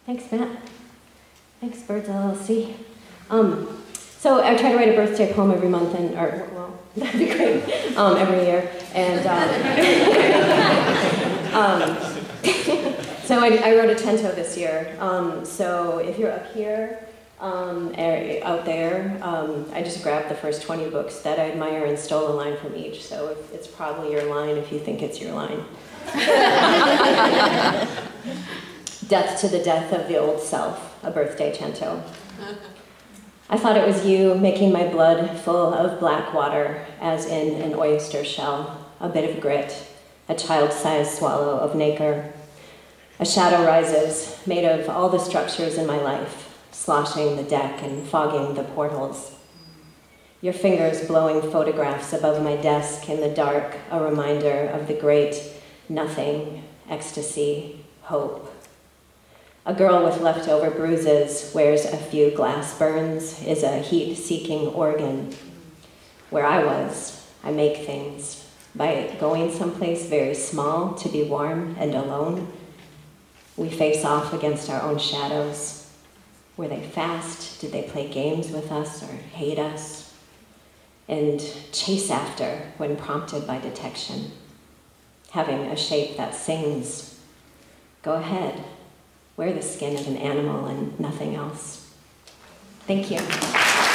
Thanks, Matt. Thanks, Birds LLC. So I try to write a birthday poem every month, well, that'd be great, every year. And so I wrote a tento this year. So if you're up here, out there, I just grabbed the first 20 books that I admire and stole a line from each. So it's probably your line if you think it's your line. Death to the death of the old self, a birthday tento. I thought it was you making my blood full of black water, as in an oyster shell, a bit of grit, a child-sized swallow of nacre. A shadow rises, made of all the structures in my life, sloshing the deck and fogging the portals. Your fingers blowing photographs above my desk in the dark, a reminder of the great nothing, ecstasy, hope. A girl with leftover bruises wears a few glass burns, is a heat-seeking organ. Where I was, I make things by going someplace very small to be warm and alone. We face off against our own shadows. Were they fast? Did they play games with us or hate us? And chase after when prompted by detection. Having a shape that sings. Go ahead. Wear the skin of an animal and nothing else. Thank you.